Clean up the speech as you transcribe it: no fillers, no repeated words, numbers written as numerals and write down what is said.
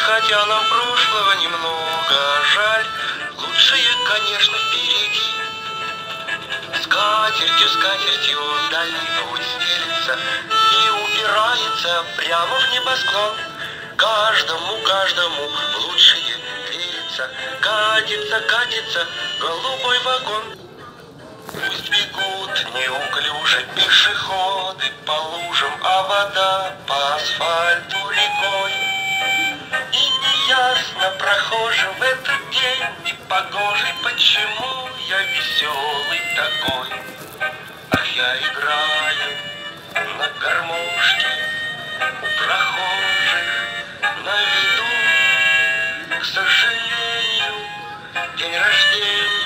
хотя нам прошлого немного жаль, лучшее, конечно, впереди. Скатертью дальний путь стелится и упирается прямо в небосклон. Каждому в лучшее верится, катится голубой вагон. Пусть бегут неуклюже пешеходы по лужам, а вода по асфальту рекой. И неясно прохожим в этот день непогожий, почему я веселый такой. Ах, я играю на гармошке у прохожих на виду. К сожалению, день рождения